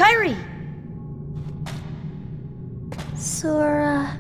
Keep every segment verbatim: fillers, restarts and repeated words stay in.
Kairi! Sora...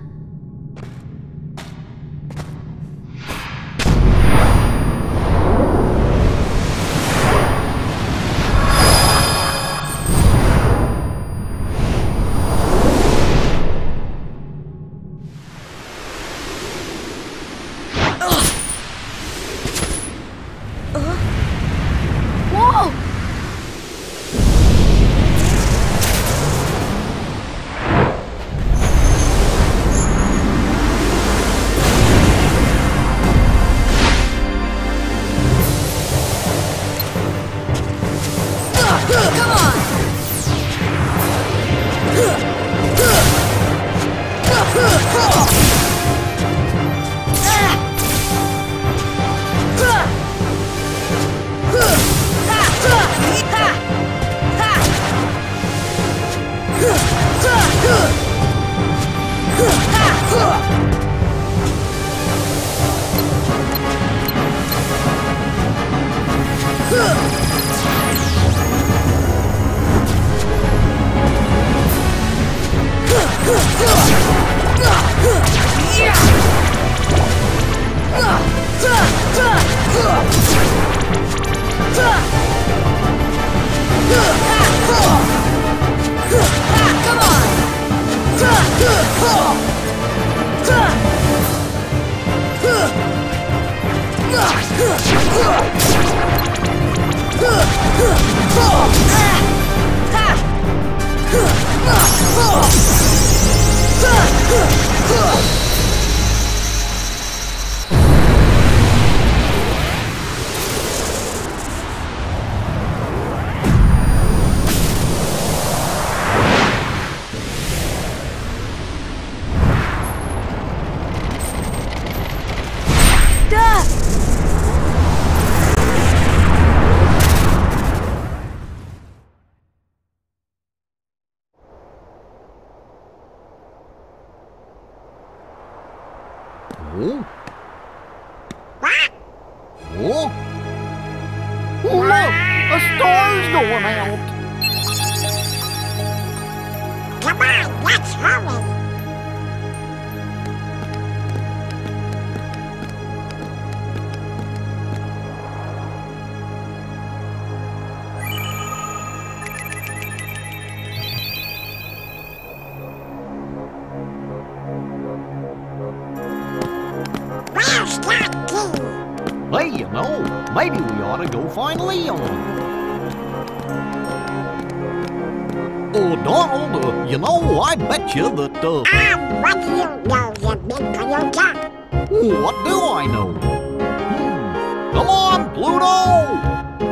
Oh? Oh? Oh, look! A star's going out! Come on, let's hurry! Where's that key? Hey, you know, maybe we ought to go find Leon. Oh, Donald, uh, you know, I bet you that, uh... Ah, what do you know, you big coyote? What do I know? Hmm. Come on, Pluto!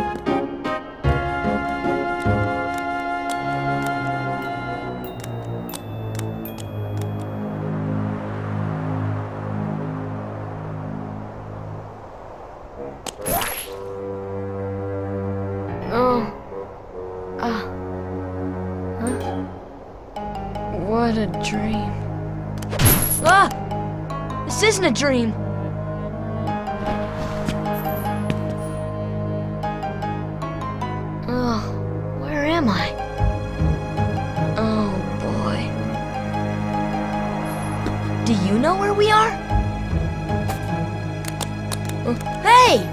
Oh. Ah. Huh? What a dream. Ah! This isn't a dream. Oh, where am I? Oh, boy. Do you know where we are? Uh, hey!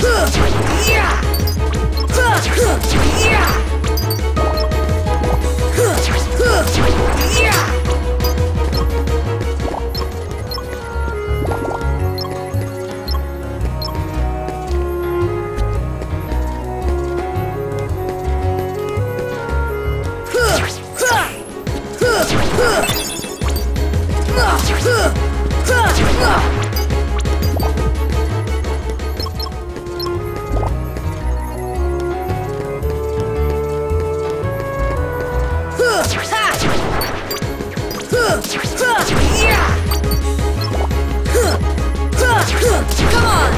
Come on!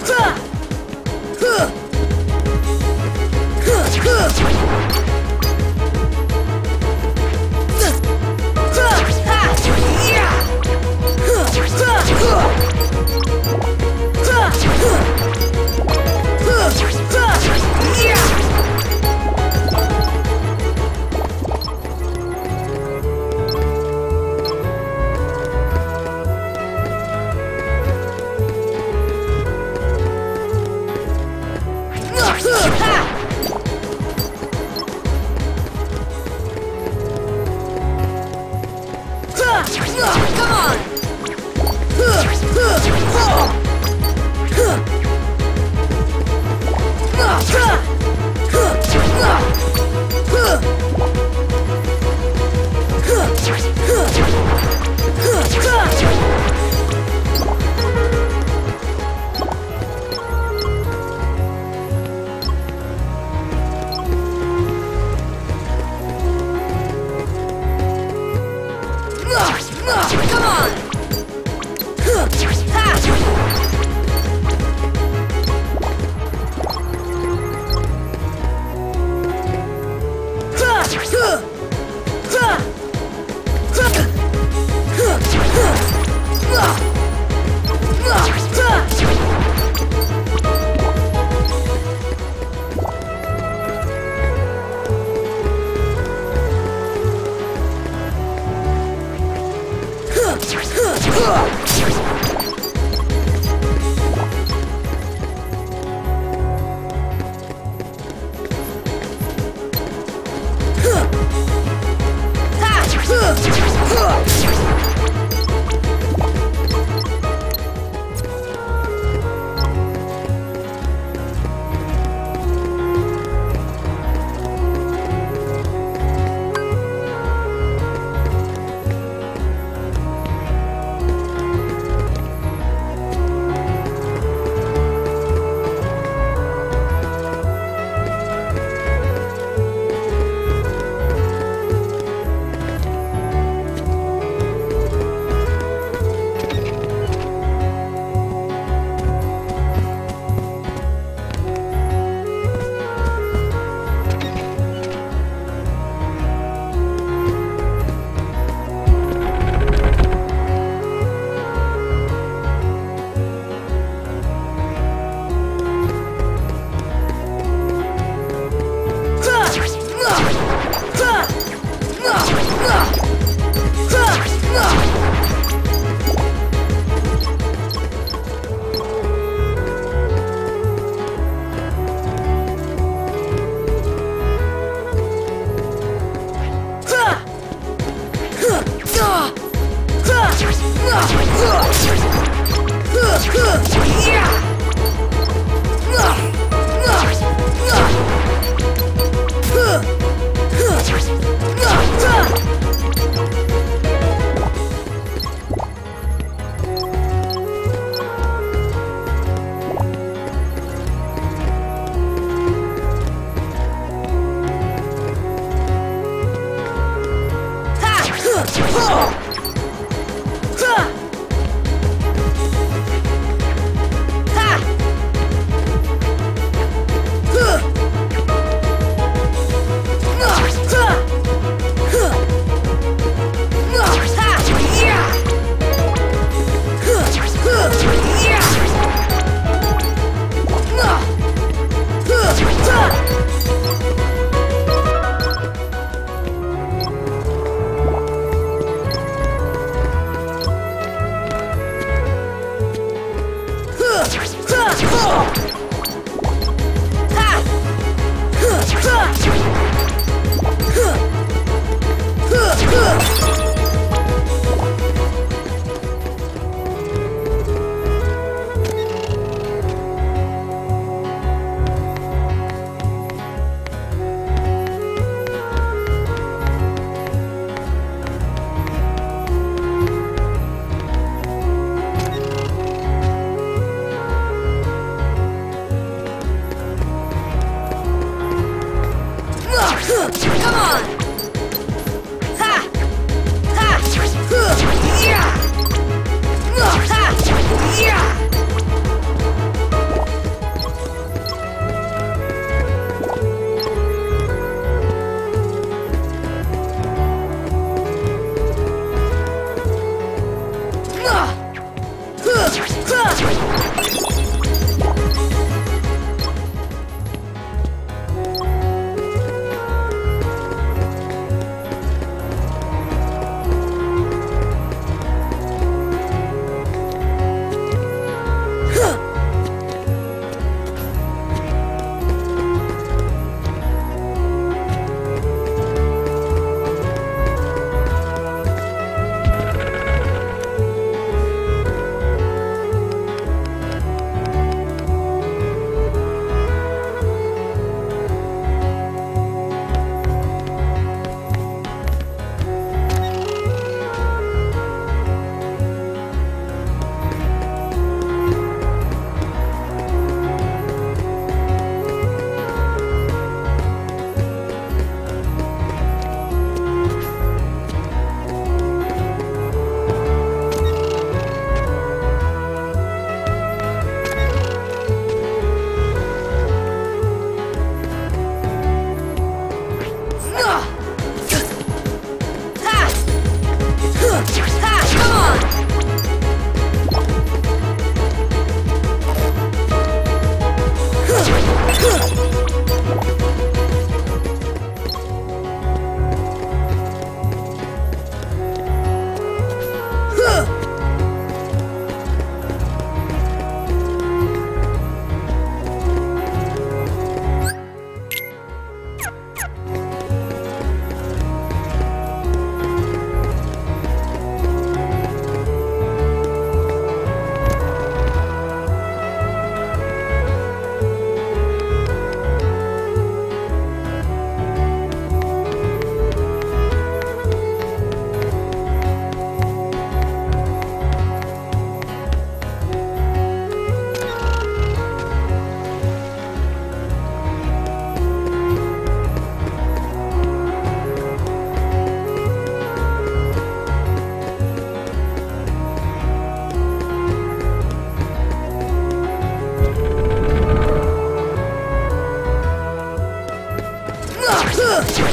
Yeah!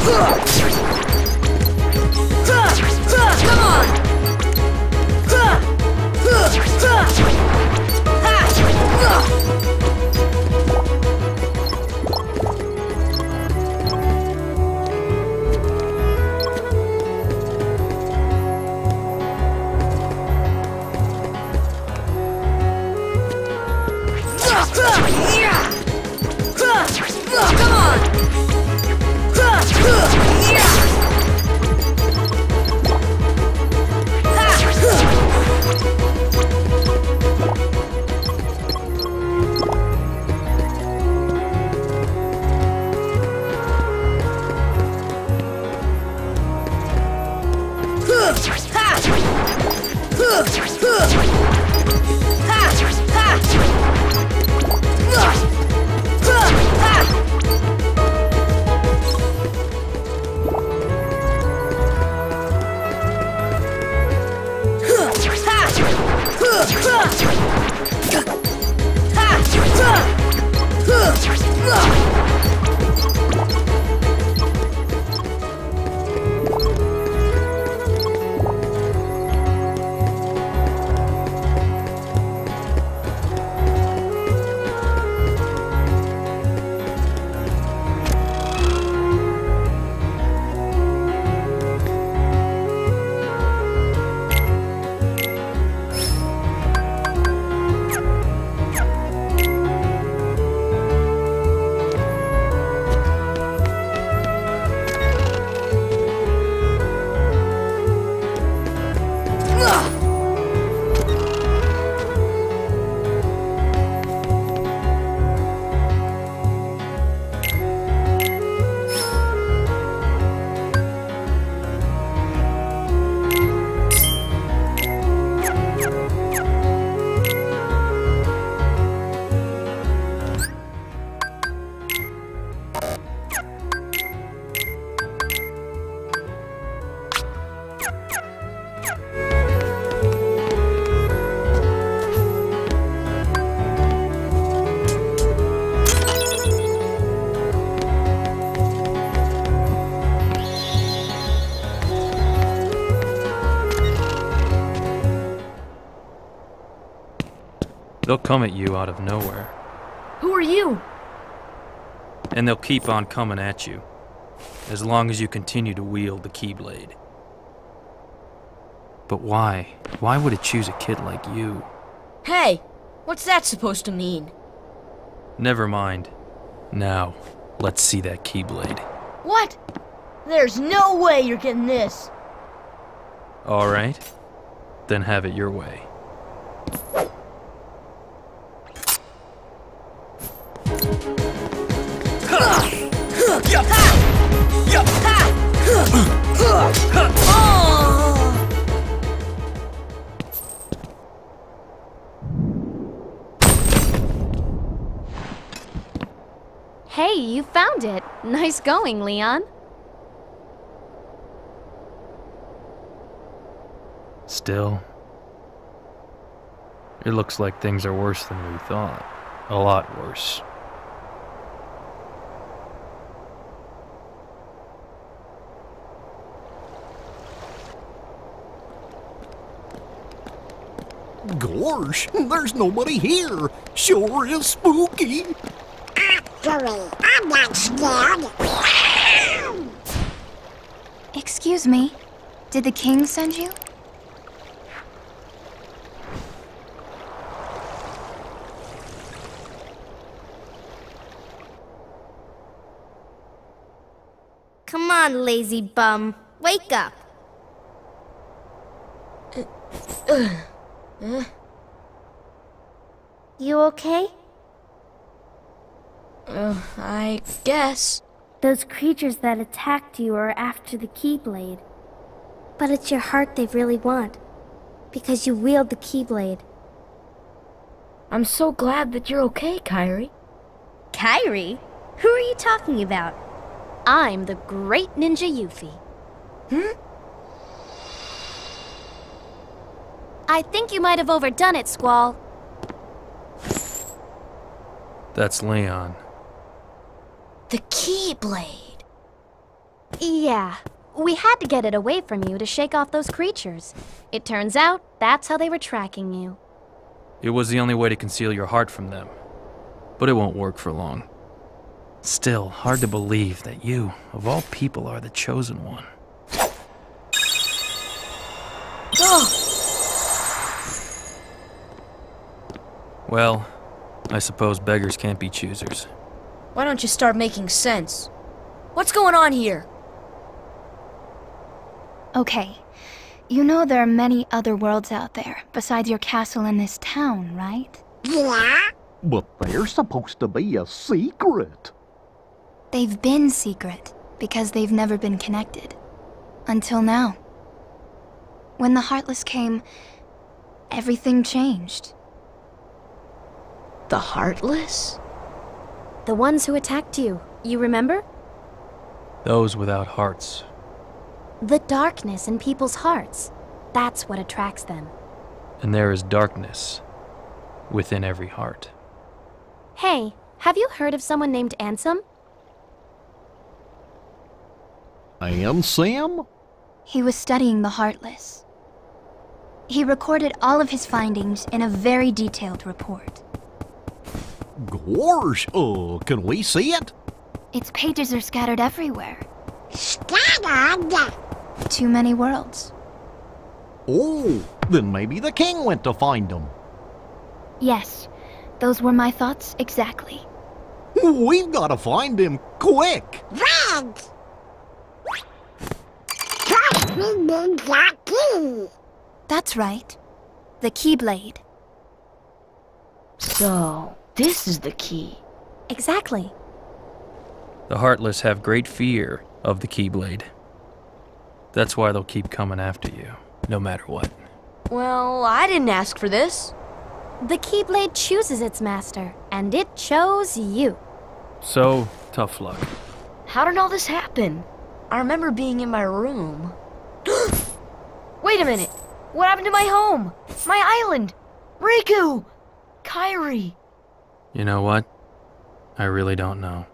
Come on! They'll come at you out of nowhere. Who are you? And they'll keep on coming at you, as long as you continue to wield the Keyblade. But why? Why would it choose a kid like you? Hey, what's that supposed to mean? Never mind. Now, let's see that Keyblade. What? There's no way you're getting this. Alright, then have it your way. Hey, you found it. Nice going, Leon. Still, it looks like things are worse than we thought. A lot worse. Gosh, there's nobody here. Sure is spooky. Actually, I'm not scared. Excuse me, did the king send you? Come on, lazy bum. Wake up. You okay? Uh, I guess. Those creatures that attacked you are after the Keyblade. But it's your heart they really want. Because you wield the Keyblade. I'm so glad that you're okay, Kairi. Kairi? Who are you talking about? I'm the great ninja Yuffie. Hmm? I think you might have overdone it, Squall. That's Leon. The Keyblade. Yeah, we had to get it away from you to shake off those creatures. It turns out that's how they were tracking you. It was the only way to conceal your heart from them. But it won't work for long. Still, hard to believe that you, of all people, are the chosen one. Well, I suppose beggars can't be choosers. Why don't you start making sense? What's going on here? Okay. You know there are many other worlds out there, besides your castle and this town, right? Yeah? But they're supposed to be a secret. They've been secret, because they've never been connected. Until now. When the Heartless came, everything changed. The Heartless? The ones who attacked you, you remember? Those without hearts. The darkness in people's hearts. That's what attracts them. And there is darkness within every heart. Hey, have you heard of someone named Ansem? And Sam? He was studying the Heartless. He recorded all of his findings in a very detailed report. Gosh, uh, can we see it? Its pages are scattered everywhere. Scattered? Too many worlds. Oh, then maybe the king went to find them. Yes, those were my thoughts exactly. We've got to find him quick. Red! Trust me, Ninja Key! That's right. The Keyblade. So, this is the key. Exactly. The Heartless have great fear of the Keyblade. That's why they'll keep coming after you, no matter what. Well, I didn't ask for this. The Keyblade chooses its master, and it chose you. So, tough luck. How did all this happen? I remember being in my room. Wait a minute! What happened to my home? My island? Riku! Kairi! You know what? I really don't know.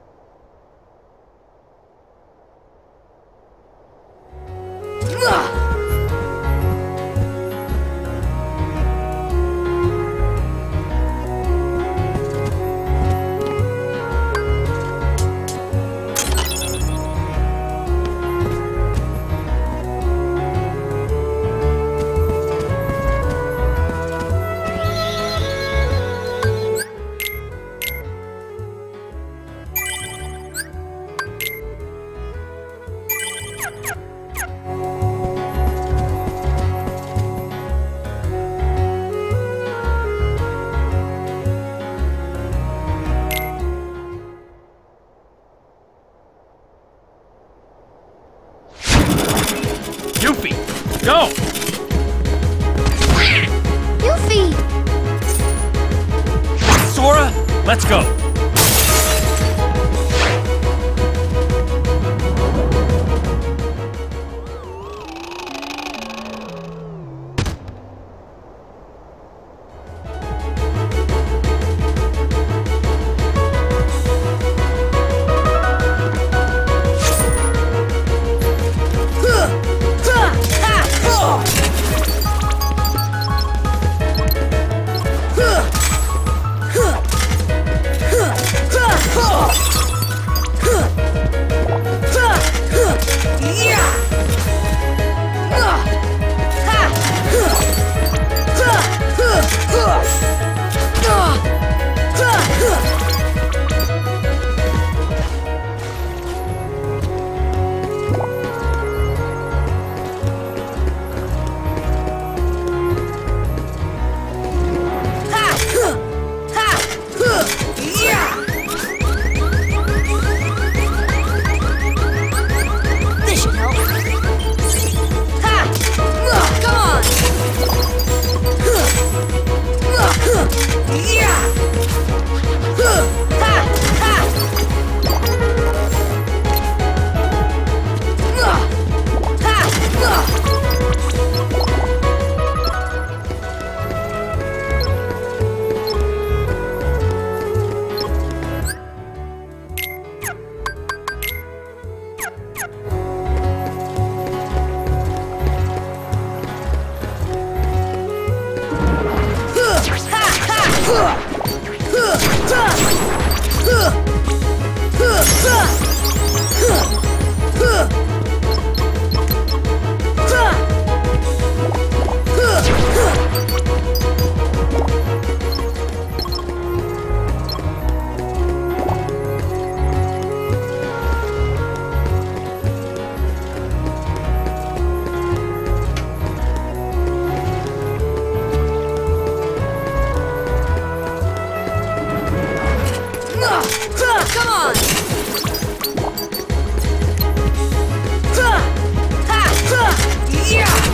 Yuffie, go! Yuffie! Sora, let's go! Huh! Come on! Yeah!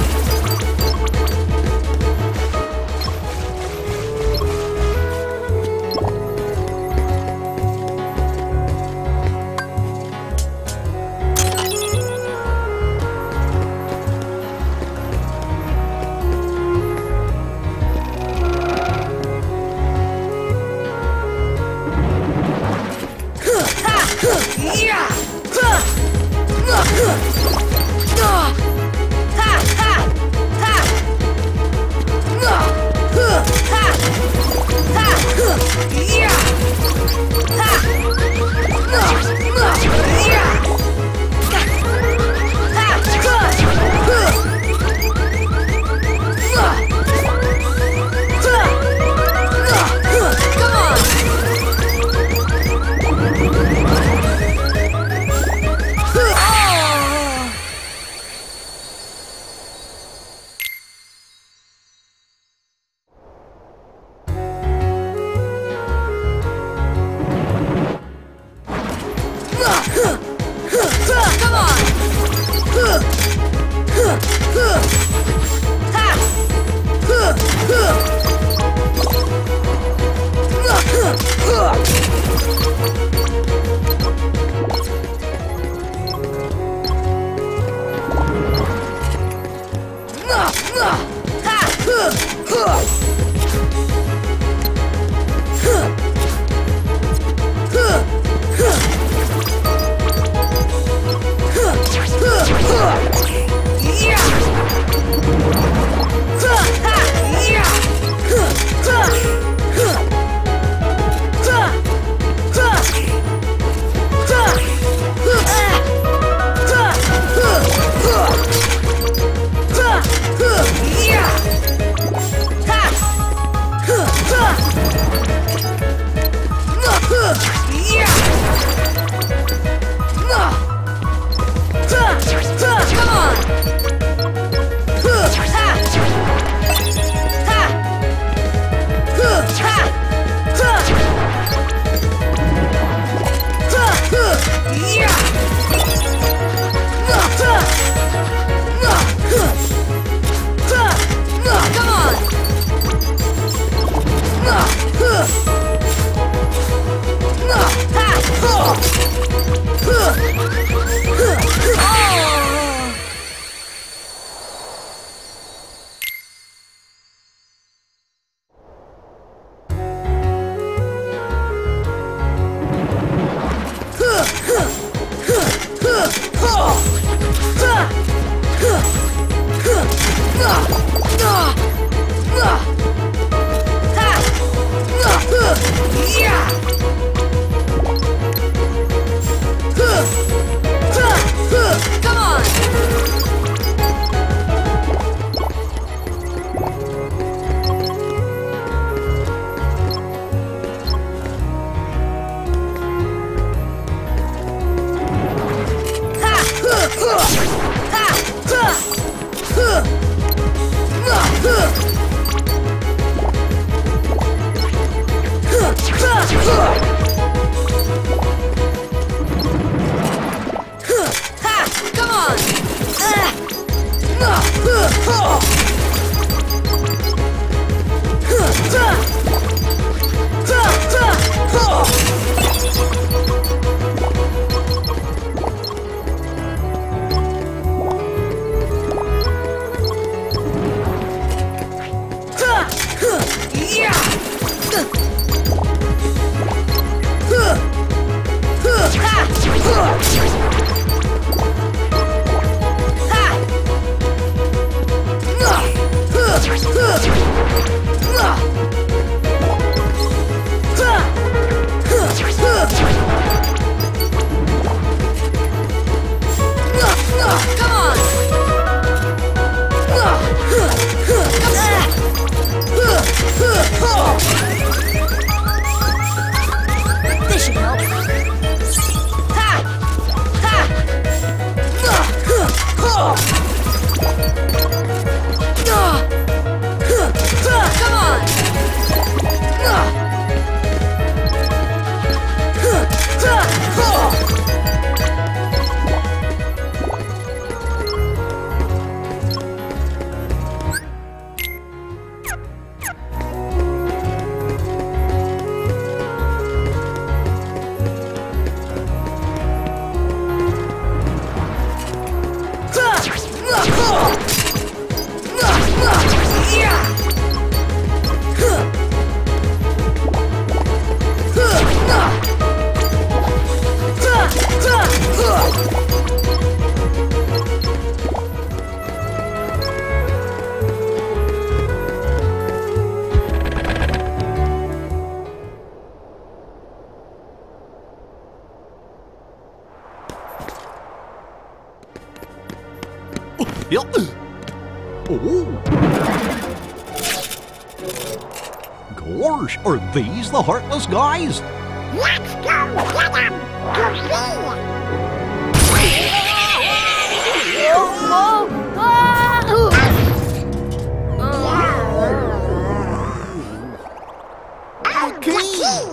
Huh! Yep. Oh. Gosh, are these the Heartless guys? Let's go get them! To see! Oh, ah! Okay!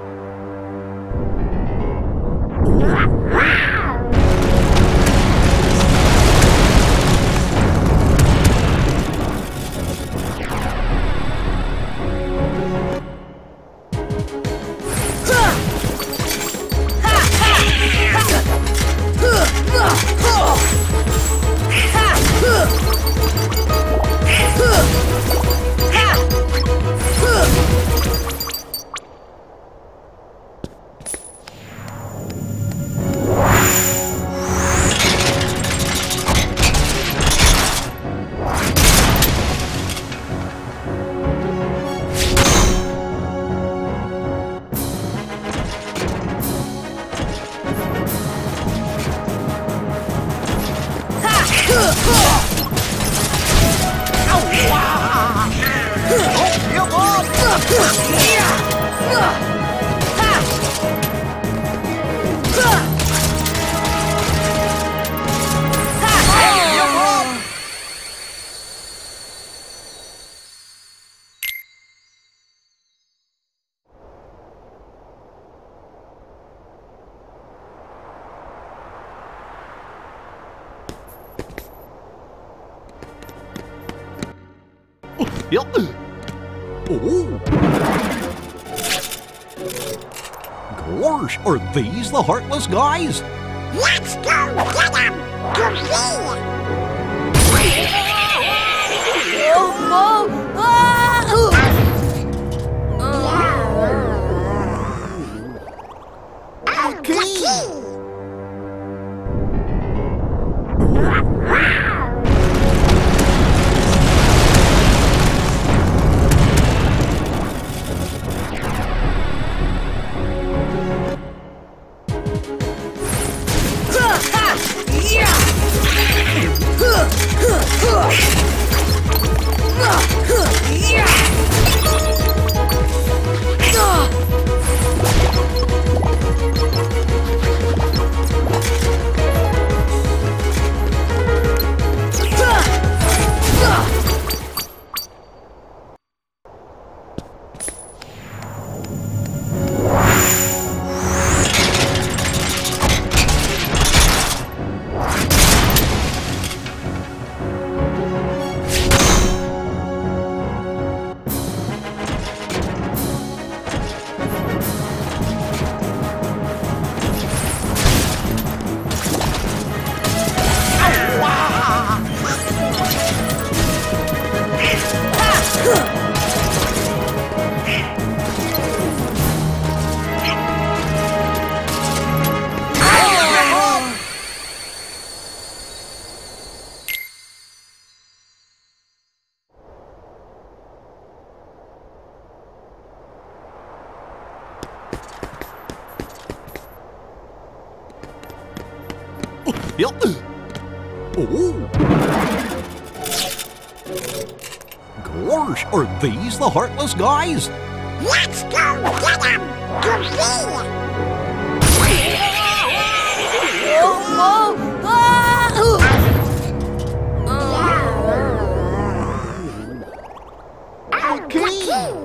Yep. Oh. Gosh, are these the Heartless guys? Let's go get them! To see! Oh, ah! Okay! Yep. Oh. Gosh, are these the Heartless guys? Let's go get them! To see! Oh, ah! Okay!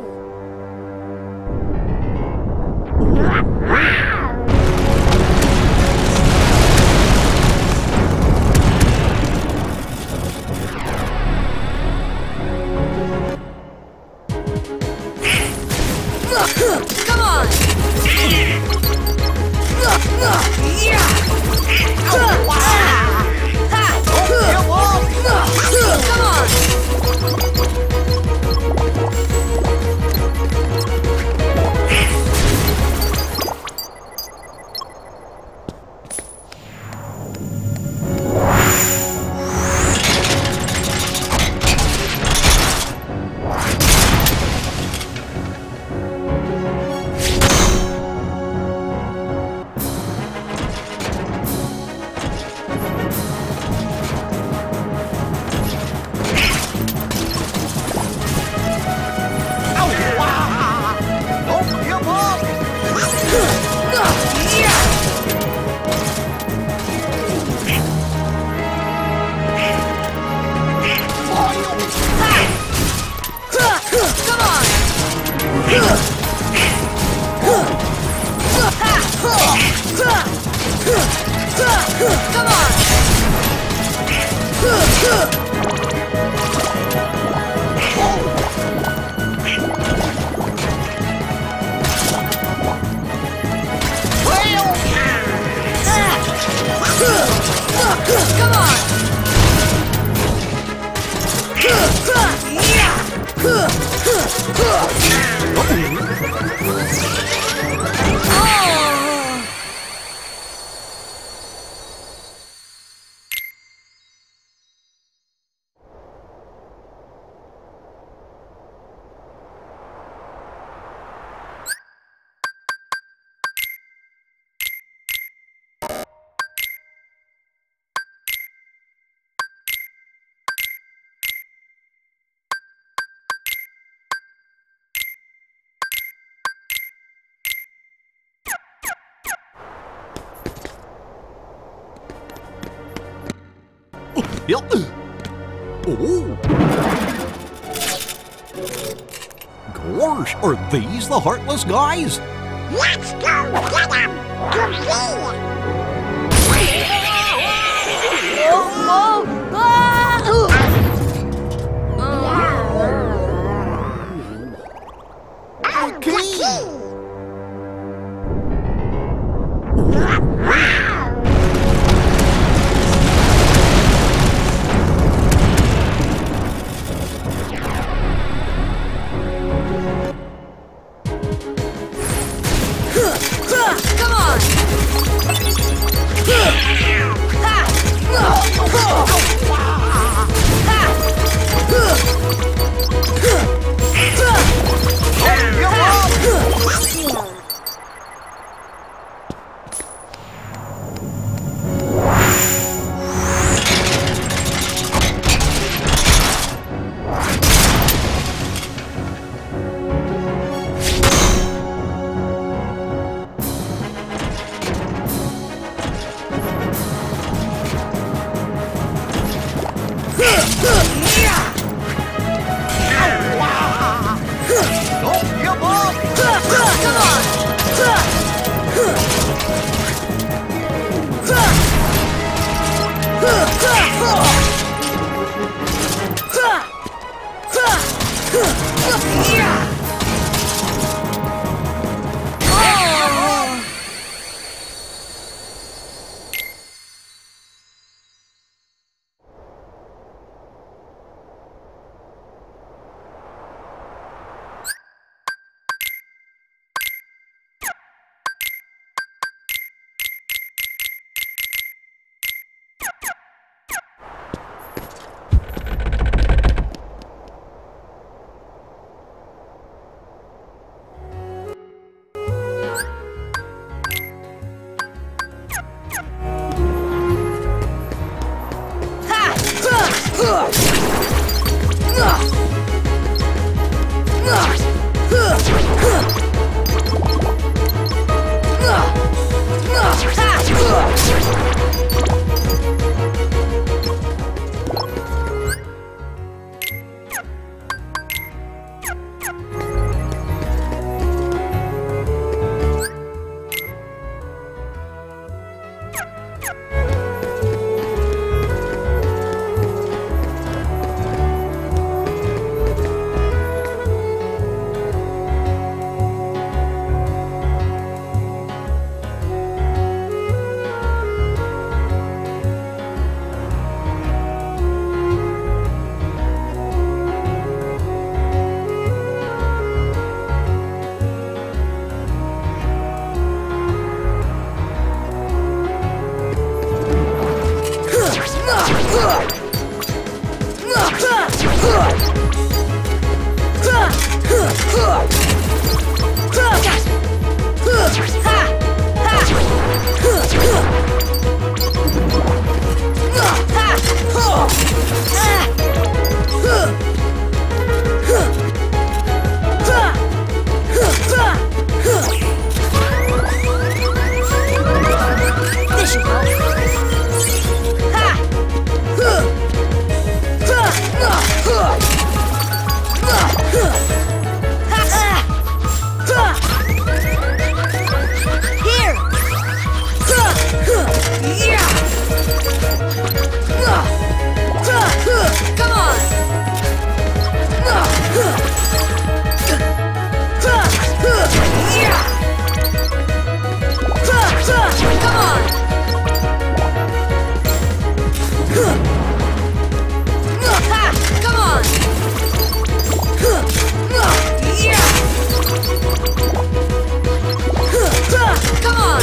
Come on! Come on! Yep. Oh. Gosh, are these the Heartless guys? Let's go get them! To see! Come on! Come on!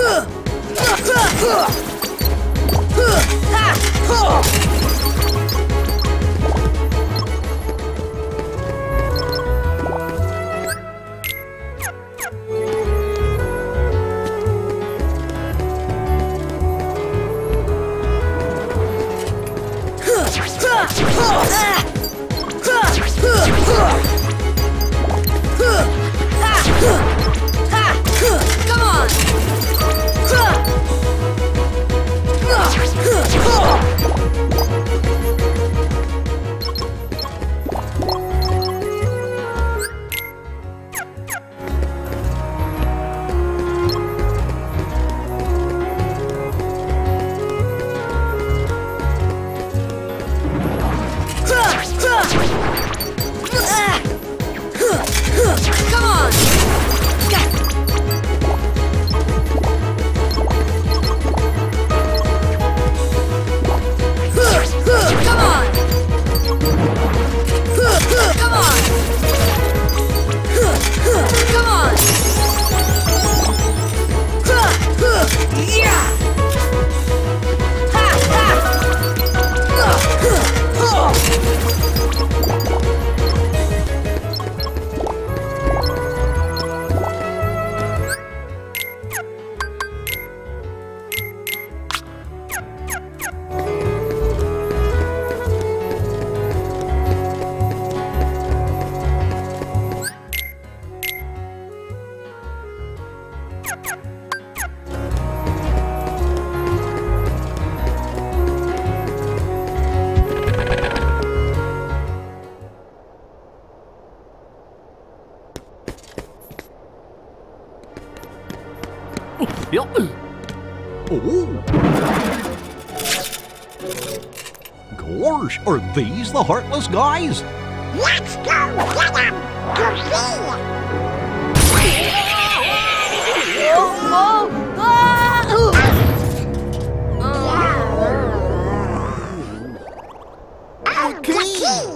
Oh! Gosh, are these the Heartless guys? Let's go get them to see. Oh, the key.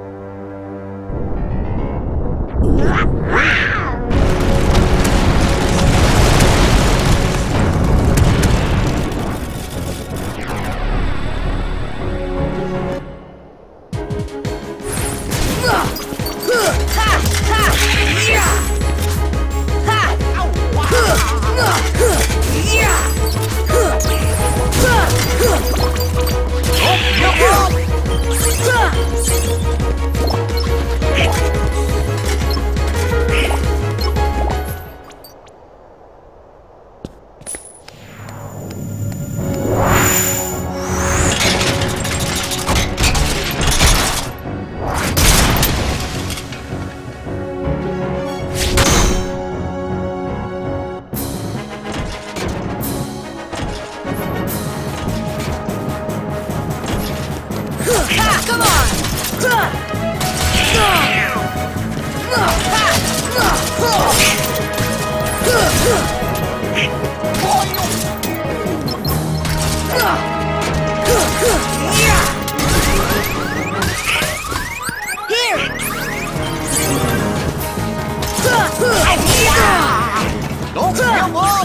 Don't give up!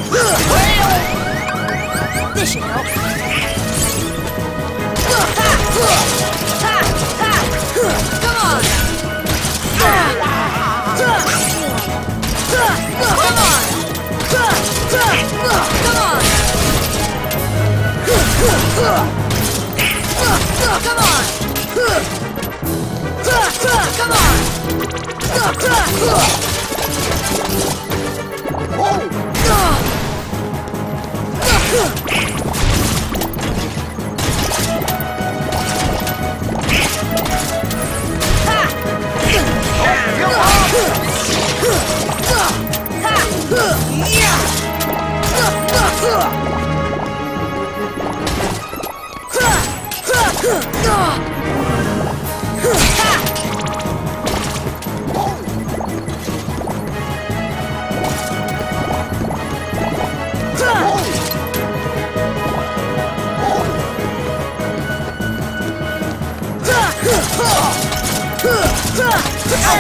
This should help. Come on! Come on! Come on! Come on! Come on!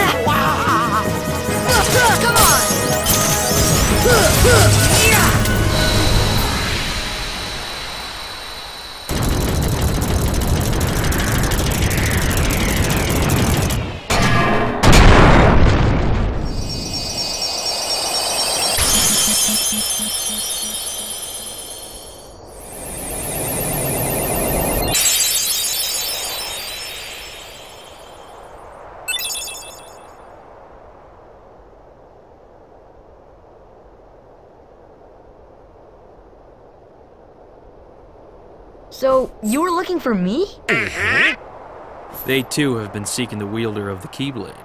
Come on! So, you were looking for me? They too have been seeking the wielder of the Keyblade.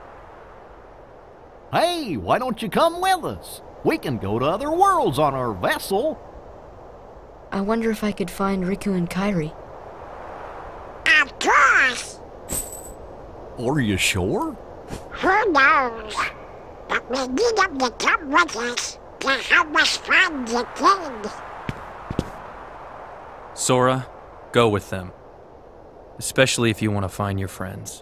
Hey, why don't you come with us? We can go to other worlds on our vessel. I wonder if I could find Riku and Kairi. Of course. Are you sure? Who knows? But we need them to come with us to help us find the king. Sora, go with them. Especially if you want to find your friends.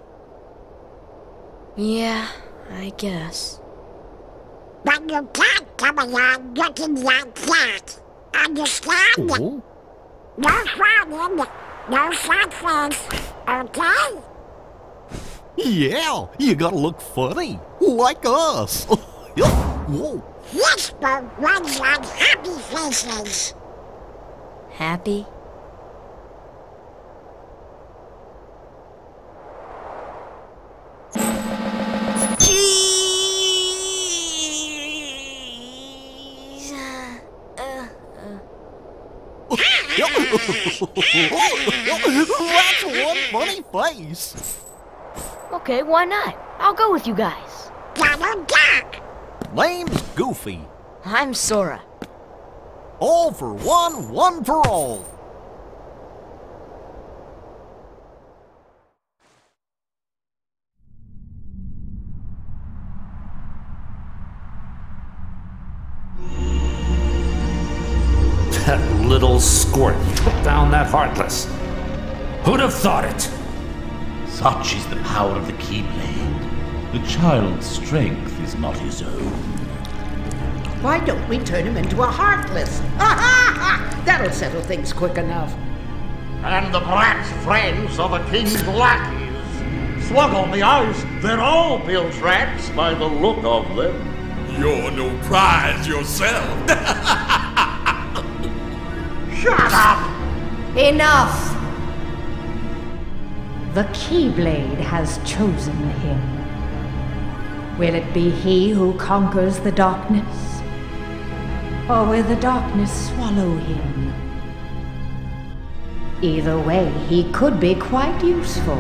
Yeah, I guess. But you can't come along looking like that. Understand? Oh? No frowning, no sad face, okay? Yeah, you gotta look funny, like us. Whoa. This boat runs on happy faces. Happy? Jeez. Uh, That's one funny face. okay, why not? I'll go with you guys. Donald Duck. Name's Goofy. I'm Sora. All for one, one for all. That little squirt took down that Heartless. Who'd have thought it? Such is the power of the Keyblade. The child's strength is not his own. Why don't we turn him into a Heartless? That'll settle things quick enough. And the brat's friends are the king's lackeys. Slug on the ice, they're all built rats by the look of them. You're no prize yourself. Shut up! Enough! The Keyblade has chosen him. Will it be he who conquers the darkness? Or will the darkness swallow him? Either way, he could be quite useful.